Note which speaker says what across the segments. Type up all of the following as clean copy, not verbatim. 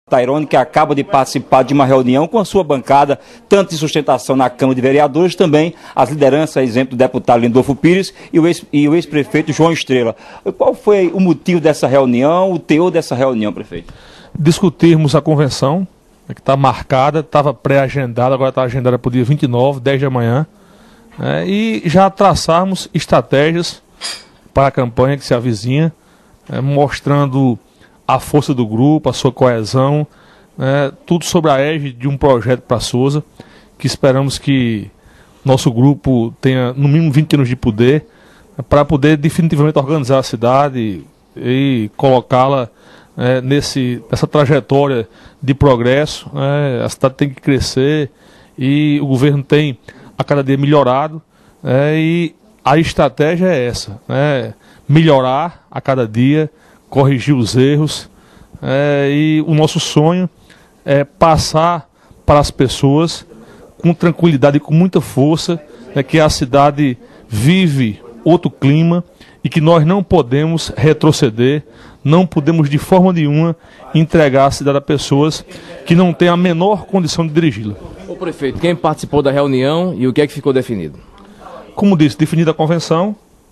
Speaker 1: Tairone, que acaba de participar de uma reunião com a sua bancada, tanto de sustentação na Câmara de Vereadores, também as lideranças, exemplo do deputado Lindolfo Pires e o ex-prefeito João Estrela. Qual foi o motivo dessa reunião, o teor dessa reunião, prefeito?
Speaker 2: Discutirmos a convenção, que está marcada, estava pré-agendada, agora está agendada para o dia 29, 10 da manhã, e já traçarmos estratégias para a campanha que se avizinha, mostrando a força do grupo, a sua coesão, tudo sobre a égide de um projeto para Sousa, que esperamos que nosso grupo tenha no mínimo 20 anos de poder, para poder definitivamente organizar a cidade e colocá-la nessa trajetória de progresso. A cidade tem que crescer e o governo tem a cada dia melhorado, e a estratégia é essa, melhorar a cada dia, corrigir os erros, e o nosso sonho é passar para as pessoas com tranquilidade e com muita força, que a cidade vive outro clima e que nós não podemos retroceder, não podemos de forma nenhuma entregar a cidade a pessoas que não têm a menor condição de dirigi-la.
Speaker 3: Ô prefeito, quem participou da reunião e o que é que ficou definido?
Speaker 2: Como disse, definida a convenção,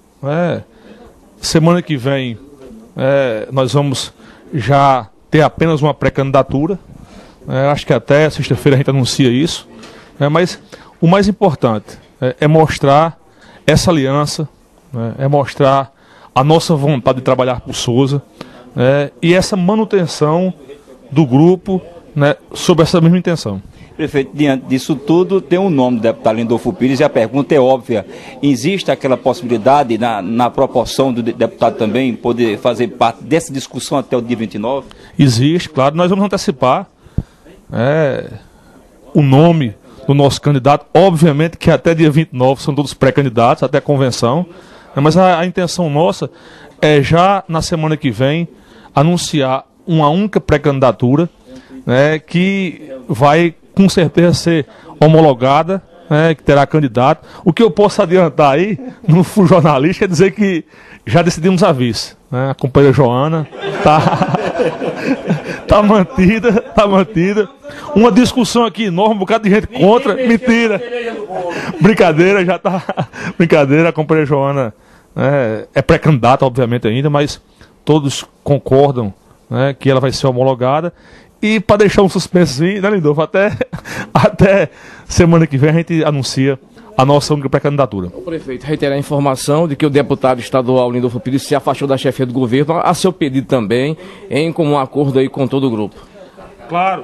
Speaker 2: semana que vem nós vamos já ter apenas uma pré-candidatura, acho que até sexta-feira a gente anuncia isso, mas o mais importante é mostrar essa aliança, é mostrar a nossa vontade de trabalhar por Sousa, e essa manutenção do grupo, sob essa mesma intenção.
Speaker 1: Prefeito, diante disso tudo, tem um nome do deputado Lindolfo Pires e a pergunta é óbvia. Existe aquela possibilidade, na proporção do deputado também, poder fazer parte dessa discussão até o dia 29?
Speaker 2: Existe, claro. Nós vamos antecipar o nome do nosso candidato. Obviamente que até dia 29 são todos pré-candidatos, até a convenção. Mas a intenção nossa é já na semana que vem anunciar uma única pré-candidatura, que vai com certeza ser homologada, que terá candidato. O que eu posso adiantar aí, no Furo Jornalístico, é dizer que já decidimos a vice. A companheira Joana tá mantida. Uma discussão aqui enorme, um bocado de gente contra. Mentira. Brincadeira, já tá. Brincadeira, a companheira Joana é pré-candidata, obviamente, ainda, mas todos concordam que ela vai ser homologada. E para deixar um suspense, né, Lindolfo? Até semana que vem a gente anuncia a nossa única pré-candidatura.
Speaker 3: O prefeito reitera a informação de que o deputado estadual Lindolfo Pires se afastou da chefia do governo, a seu pedido também, em comum acordo aí com todo o grupo.
Speaker 2: Claro,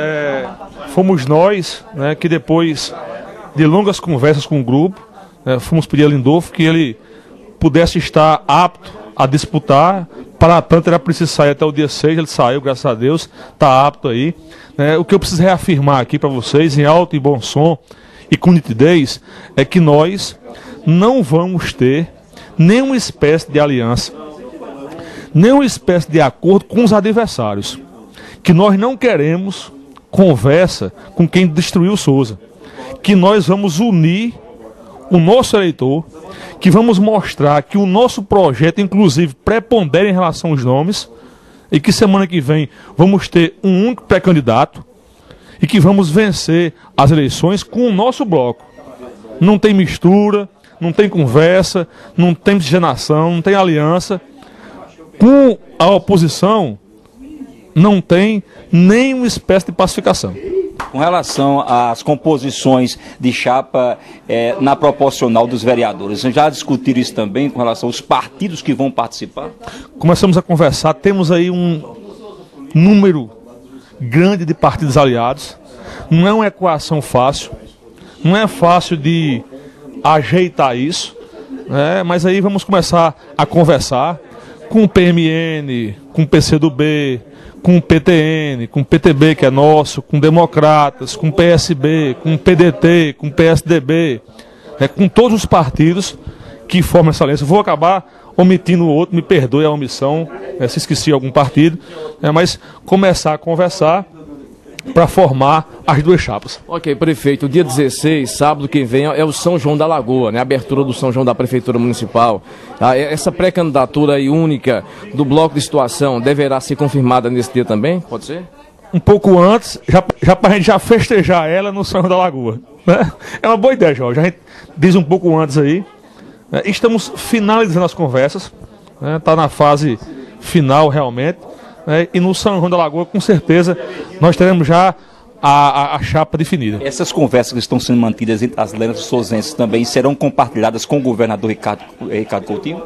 Speaker 2: fomos nós, que depois de longas conversas com o grupo, fomos pedir a Lindolfo que ele pudesse estar apto a disputar. Para tanto, era preciso sair até o dia 6, ele saiu, graças a Deus, está apto aí. O que eu preciso reafirmar aqui para vocês, em alto e bom som e com nitidez, é que nós não vamos ter nenhuma espécie de aliança, nenhuma espécie de acordo com os adversários. Que nós não queremos conversa com quem destruiu Sousa. Que nós vamos unir o nosso eleitor, que vamos mostrar que o nosso projeto, inclusive, prepondera em relação aos nomes, e que semana que vem vamos ter um único pré-candidato, e que vamos vencer as eleições com o nosso bloco. Não tem mistura, não tem conversa, não tem miscigenação, não tem aliança. Com a oposição, não tem nenhuma espécie de pacificação.
Speaker 1: Com relação às composições de chapa na proporcional dos vereadores, já discutiram isso também com relação aos partidos que vão participar?
Speaker 2: Começamos a conversar, temos aí um número grande de partidos aliados, não é uma equação fácil, não é fácil de ajeitar isso, mas aí vamos começar a conversar com o PMN, com o PCdoB, com o PTN, com o PTB, que é nosso, com Democratas, com o PSB, com o PDT, com o PSDB, com todos os partidos que formam essa aliança. Vou acabar omitindo o outro, me perdoe a omissão, se esqueci algum partido, mas começar a conversar para formar as duas chapas.
Speaker 3: Ok, prefeito, dia 16, sábado que vem, é o São João da Lagoa, né? A abertura do São João da Prefeitura Municipal. Essa pré-candidatura aí única do bloco de situação deverá ser confirmada nesse dia também? Pode ser?
Speaker 2: um pouco antes, já para a gente já festejar ela no São João da Lagoa. Né? É uma boa ideia, Jorge. A gente diz um pouco antes aí. Né? Estamos finalizando as conversas. Está na fase final realmente. Né? E no São João da Lagoa, com certeza, nós teremos já a chapa definida. Essas conversas que estão sendo mantidas entre as lideranças souzenses também serão compartilhadas com o governador Ricardo Coutinho?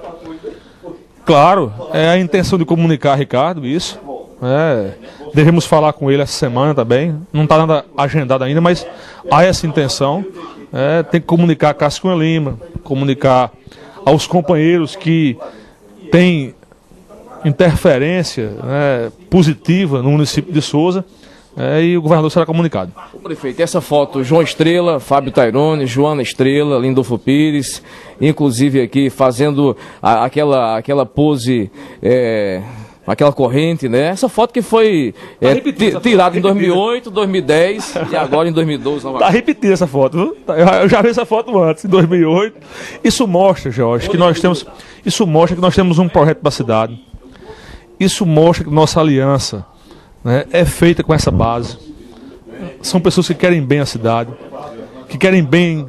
Speaker 2: Claro, é a intenção de comunicar, Ricardo, isso. Devemos falar com ele essa semana também. Não está nada agendado ainda, mas há essa intenção. Tem que comunicar a Cássio Cunha Lima, comunicar aos companheiros que têm interferência positiva no município de Souza. E o governador será comunicado. O prefeito, essa foto, João Estrela, Fábio Tairone, Joana Estrela, Lindolfo Pires, inclusive aqui fazendo aquela pose, aquela corrente, né? Essa foto que foi tirada em 2008, 2010 e agora em 2012 novamente. Está repetida essa foto, viu? Eu já vi essa foto antes, em 2008. Isso mostra, Jorge, que nós temos um projeto para a cidade. Isso mostra que nossa aliança é feita com essa base. São pessoas que querem bem a cidade, que querem bem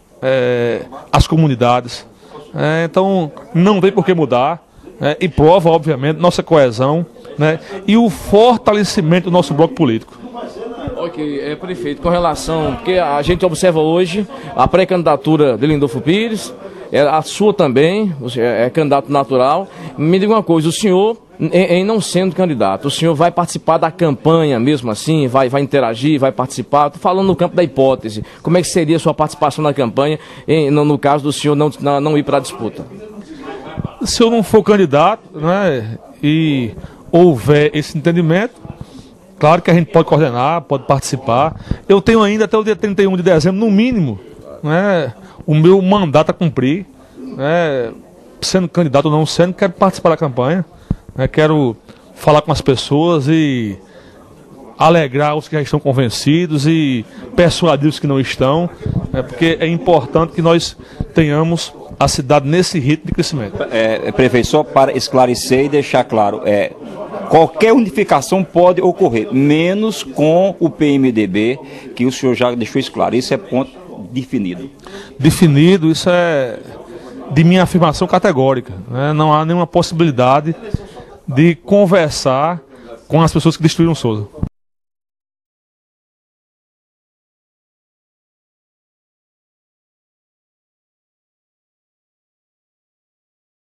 Speaker 2: as comunidades. Então não tem por que mudar. E prova, obviamente, nossa coesão e o fortalecimento do nosso bloco político. Ok, prefeito, com relação, porque a gente observa hoje a pré-candidatura de Lindolfo Pires, a sua também, é candidato natural. Me diga uma coisa, o senhor, em não sendo candidato, o senhor vai participar da campanha mesmo assim? Vai interagir, vai participar? Estou falando no campo da hipótese. Como é que seria a sua participação na campanha, no caso do senhor não ir para a disputa? Se eu não for candidato, e houver esse entendimento, claro que a gente pode coordenar, pode participar. Eu tenho ainda até o dia 31 de dezembro, no mínimo, o meu mandato a cumprir. Sendo candidato ou não sendo, quero participar da campanha. Quero falar com as pessoas e alegrar os que já estão convencidos e persuadir os que não estão, porque é importante que nós tenhamos a cidade nesse ritmo de crescimento. Prefeito, só para esclarecer e deixar claro, qualquer unificação pode ocorrer, menos com o PMDB, que o senhor já deixou isso claro. Isso é ponto definido. Definido, isso é de minha afirmação categórica. Não há nenhuma possibilidade de conversar com as pessoas que destruíram Souza.